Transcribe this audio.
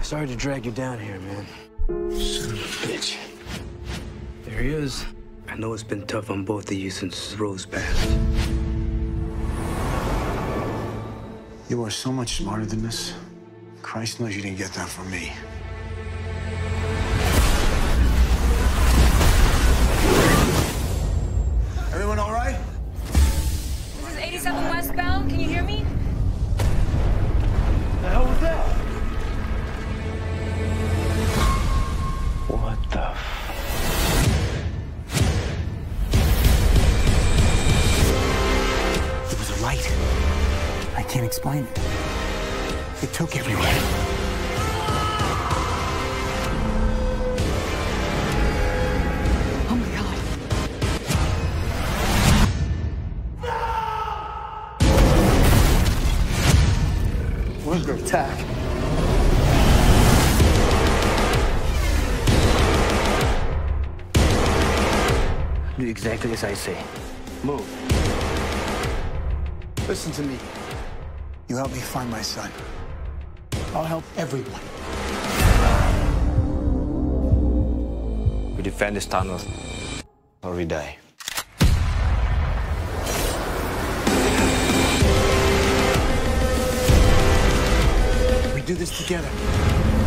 Sorry to drag you down here, man. Son of a bitch. There he is. I know it's been tough on both of you since Rose passed. You are so much smarter than this. Christ knows you didn't get that from me. Everyone all right? This is 87 westbound. Can you hear me? The hell was that? What the It was a light. I can't explain it. It took everywhere. Oh my God. We're under attack. Do exactly as I say. Move. Listen to me. You help me find my son. I'll help everyone. We defend this tunnel, or we die. We do this together.